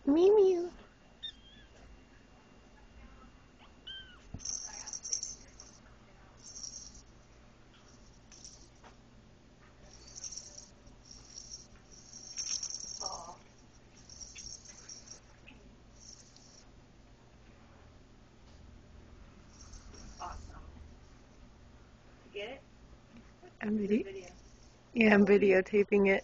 Mew mew. Get it? I'm videotaping it.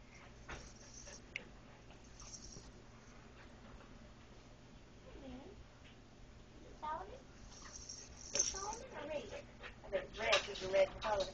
Red, because you're red color.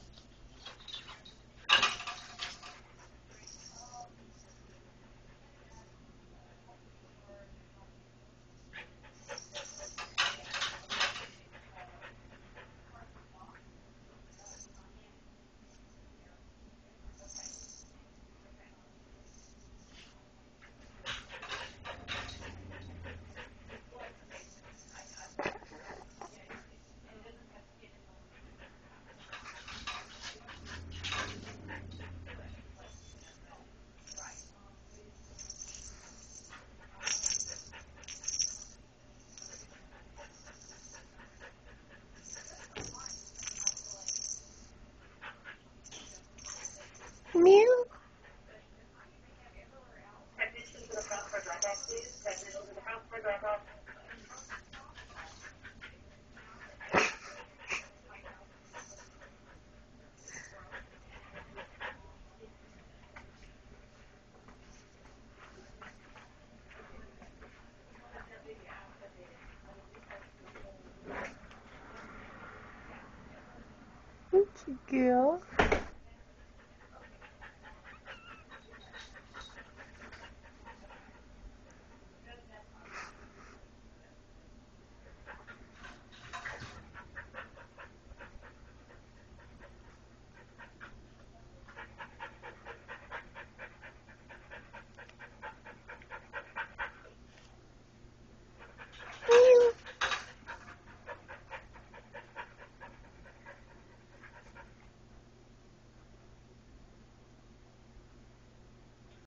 Mew. Technician to the front for drop off, please. Technician to the front for drop off. Thank you, girl.